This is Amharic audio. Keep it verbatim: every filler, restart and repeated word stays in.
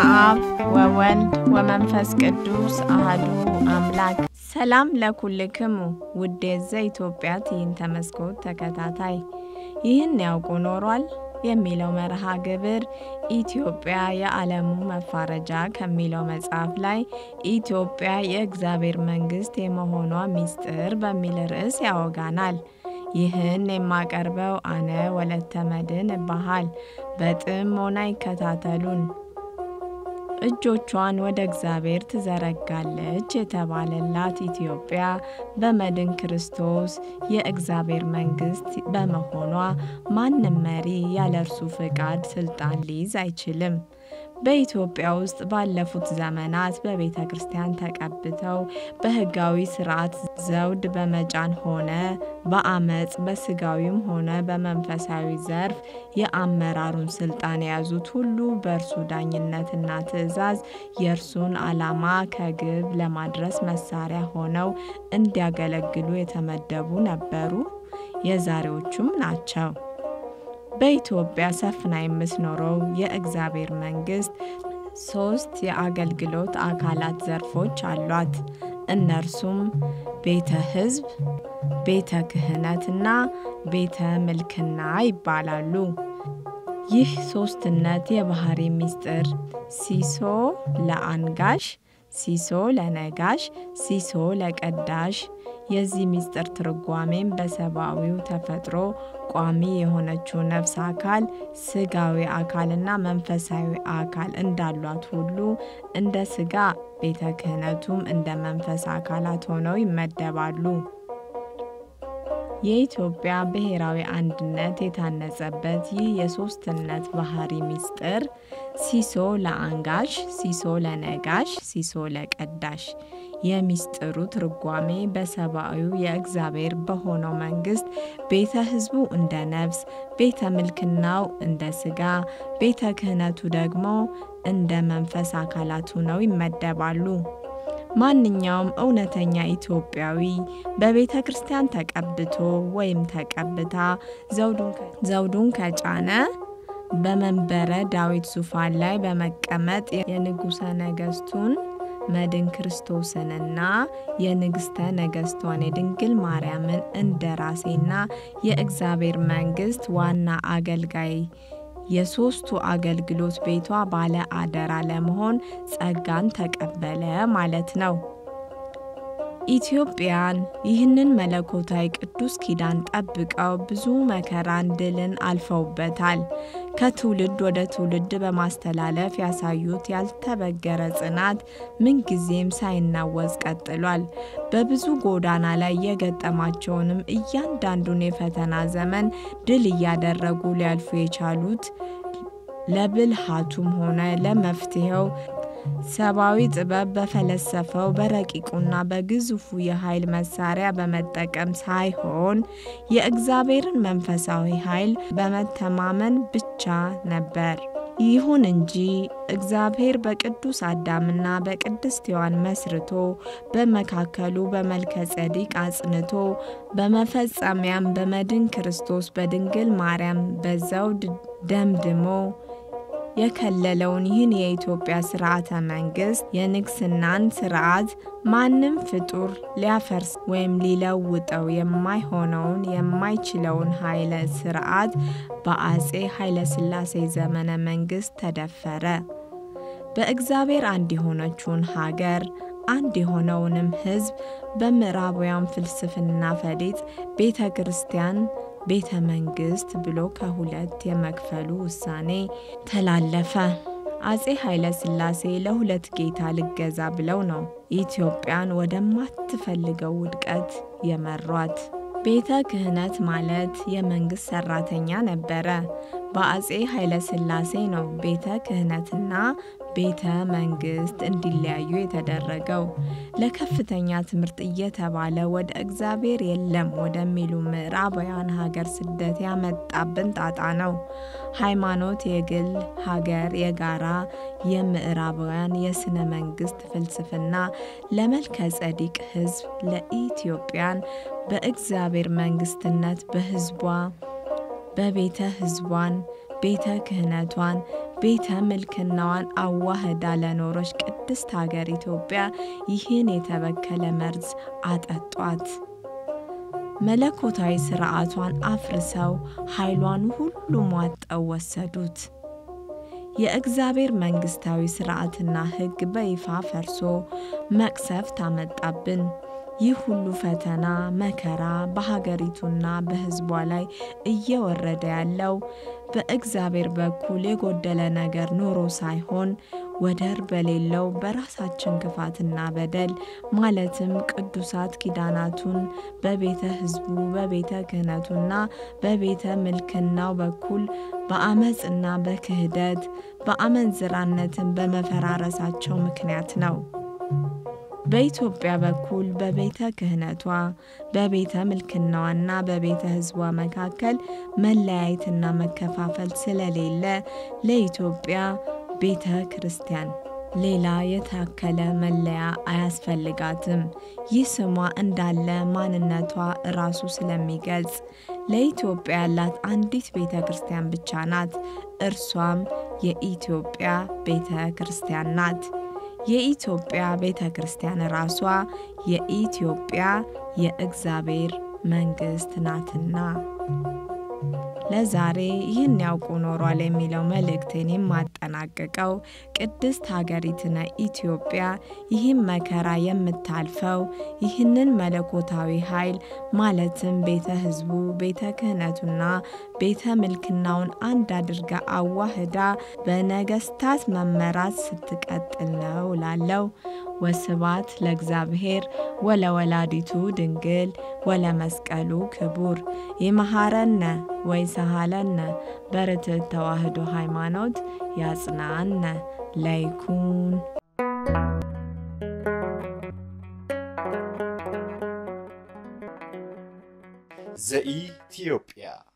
አብ ወወልድ ወመንፈስ ቅዱስ አሐዱ አምላክ ሰላም ለኩልክሙ ውድ የኢትዮጵያ ትዕይንተ መስኮት ተከታታይ ይህን ያውቁ ኖሯል የሚለው መርሃ ግብር ኢትዮጵያ የዓለሙ መፋረጃ ከሚለው መጽሐፍ ላይ ኢትዮጵያ የእግዚአብሔር መንግስት የመሆኗ ሚስጥር በሚል ርዕስ ያወጋናል። ይህን የማቀርበው አነ ወለተ መድን እባሃል። በጥሞና ይከታተሉን። እጆቿን ወደ እግዚአብሔር ትዘረጋለች የተባለላት ኢትዮጵያ በመድን ክርስቶስ የእግዚአብሔር መንግስት በመሆኗ ማንም መሪ ያለ እርሱ ፍቃድ ስልጣን ሊይዝ አይችልም። በኢትዮጵያ ውስጥ ባለፉት ዘመናት በቤተ ክርስቲያን ተቀብተው በህጋዊ ስርዓት ዘውድ በመጫን ሆነ በአመጽ በስጋዊም ሆነ በመንፈሳዊ ዘርፍ የአመራሩን ስልጣን የያዙት ሁሉ በእርሱ ዳኝነትና ትእዛዝ የእርሱን ዓላማ ከግብ ለማድረስ መሳሪያ ሆነው እንዲያገለግሉ የተመደቡ ነበሩ፣ የዛሬዎቹም ናቸው። በኢትዮጵያ ሰፍና የምትኖረው የእግዚአብሔር መንግስት ሶስት የአገልግሎት አካላት ዘርፎች አሏት። እነርሱም ቤተ ህዝብ፣ ቤተ ክህነትና ቤተ ምልክና ይባላሉ። ይህ ሶስትነት የባህሪ ሚስጥር ሲሶ ለአንጋሽ፣ ሲሶ ለነጋሽ፣ ሲሶ ለቀዳሽ የዚህ ሚስጥር ትርጓሜም በሰብአዊው ተፈጥሮ ቋሚ የሆነችው ነፍስ አካል ስጋዊ አካልና መንፈሳዊ አካል እንዳሏት ሁሉ እንደ ስጋ ቤተ ክህነቱም እንደ መንፈስ አካላት ሆነው ይመደባሉ። የኢትዮጵያ ብሔራዊ አንድነት የታነጸበት ይህ የሶስትነት ባህሪ ሚስጥር ሲሶ ለአንጋሽ፣ ሲሶ ለነጋሽ፣ ሲሶ ለቀዳሽ የሚስጥሩ ትርጓሜ በሰብአዊው የእግዚአብሔር በሆነው መንግስት ቤተ ህዝቡ እንደ ነፍስ፣ ቤተ ምልክናው እንደ ስጋ፣ ቤተ ክህነቱ ደግሞ እንደ መንፈስ አካላቱ ነው ይመደባሉ። ማንኛውም እውነተኛ ኢትዮጵያዊ በቤተ ክርስቲያን ተቀብቶ ወይም ተቀብታ ዘውዱን ከጫነ በመንበረ ዳዊት ዙፋን ላይ በመቀመጥ የንጉሠ ነገስቱን መድን ክርስቶስንና የንግስተ ነገስቷን የድንግል ማርያምን እንደራሴና የእግዚአብሔር መንግስት ዋና አገልጋይ የሶስቱ አገልግሎት ቤቷ ባለ አደራ ለመሆን ጸጋን ተቀበለ ማለት ነው። ኢትዮጵያን ይህንን መለኮታዊ ቅዱስ ኪዳን ጠብቀው ብዙ መከራን ድልን አልፈውበታል። ከትውልድ ወደ ትውልድ በማስተላለፍ ያሳዩት ያልተበገረ ጽናት ምንጊዜም ሳይናወዝ ቀጥሏል። በብዙ ጎዳና ላይ የገጠማቸውንም እያንዳንዱን የፈተና ዘመን ድል እያደረጉ ሊያልፉ የቻሉት ለብልሃቱም ሆነ ለመፍትሄው ሰብአዊ ጥበብ በፈለሰፈው በረቂቁና በግዙፉ የኃይል መሳሪያ በመጠቀም ሳይሆን የእግዚአብሔርን መንፈሳዊ ኃይል በመተማመን ብቻ ነበር። ይሁን እንጂ እግዚአብሔር በቅዱስ አዳምና በቅድስት ሔዋን መስርቶ በመካከሉ በመልከ ጼዴቅ አጽንቶ በመፈጸሚያም በመድን ክርስቶስ በድንግል ማርያም በዘውድ ደምድሞ የከለለውን ይህን የኢትዮጵያ ስርዓተ መንግስት የንግስናን ስርዓት ማንም ፍጡር ሊያፈርስ ወይም ሊለውጠው የማይሆነውን የማይችለውን ኃይለ ስርዓት በአጼ ኃይለ ሥላሴ ዘመነ መንግስት ተደፈረ። በእግዚአብሔር አንድ የሆነችውን ሀገር አንድ የሆነውንም ህዝብ በምዕራባውያን ፍልስፍና ፈሊጥ ቤተ ክርስቲያን ቤተ መንግስት ብሎ ከሁለት የመክፈሉ ውሳኔ ተላለፈ። አጼ ኃይለ ሥላሴ ለሁለት ጌታ ልገዛ ብለው ነው ኢትዮጵያን ወደማትፈልገው ውድቀት የመሯት። ቤተ ክህነት ማለት የመንግስት ሰራተኛ ነበረ። በአጼ ኃይለ ሥላሴ ነው ቤተ ክህነትና ቤተ መንግስት እንዲለያዩ የተደረገው። ለከፍተኛ ትምህርት እየተባለ ወደ እግዚአብሔር የለም ወደሚሉ ምዕራባውያን ሀገር ስደት ያመጣብን ጣጣ ነው። ሃይማኖት የግል ሀገር የጋራ የምዕራባውያን የስነ መንግስት ፍልስፍና ለመልከ ጼዴቅ ህዝብ ለኢትዮጵያን በእግዚአብሔር መንግስትነት በህዝቧ በቤተ ህዝቧን ቤተ ክህነቷን ቤተ ምልክናዋን አዋህዳ ለኖሮች ቅድስት ሀገር ኢትዮጵያ ይህን የተበከለ መርዝ አጠጧት። መለኮታዊ ሥርዓቷን አፍርሰው ኃይሏን ሁሉ ሟጠው ወሰዱት። የእግዚአብሔር መንግሥታዊ ሥርዓትና ሕግ በይፋ ፈርሶ መቅሰፍት አመጣብን። ይህ ሁሉ ፈተና መከራ በሀገሪቱና በሕዝቧ ላይ እየወረደ ያለው በእግዚአብሔር በኩል የጎደለ ነገር ኖሮ ሳይሆን ወደር በሌለው በራሳችን ክፋትና በደል ማለትም ቅዱሳት ኪዳናቱን በቤተ ሕዝቡ በቤተ ክህነቱና በቤተ ምልክናው በኩል በአመፅና በክህደት በአመንዝራነትን በመፈራረሳቸው ምክንያት ነው። በኢትዮጵያ በኩል በቤተ ክህነቷ በቤተ ምልክናዋና በቤተ ሕዝቧ መካከል መለያየትና መከፋፈል ስለሌለ ለኢትዮጵያ ቤተ ክርስቲያን ሌላ የታከለ መለያ አያስፈልጋትም። ይህ ስሟ እንዳለ ማንነቷ ራሱ ስለሚገልጽ ለኢትዮጵያ ያላት አንዲት ቤተ ክርስቲያን ብቻ ናት። እርሷም የኢትዮጵያ ቤተ ክርስቲያን ናት። የኢትዮጵያ ቤተ ክርስቲያን ራሷ የኢትዮጵያ የእግዚአብሔር መንግሥት ናትና። ለዛሬ ይህን ያውቁ ኖሯል የሚለው መልእክቴን የማጠናቀቀው ቅድስት ሀገሪቱና ኢትዮጵያ ይህን መከራ የምታልፈው ይህንን መለኮታዊ ኃይል ማለትም ቤተ ሕዝቡ ቤተ ክህነቱና ቤተ ምልክናውን አንድ አድርጋ አዋህዳ በነገስታት መመራት ስትቀጥል ነው ላለው። ወስባት ለእግዚአብሔር ወለወላዲቱ ድንግል ወለመስቀሉ ክቡር። ይመሐረነ ወይሰሃለነ በርትዕት ተዋሕዶ ሃይማኖት ያጽናነ ለይኩን። ዘኢትዮጵያ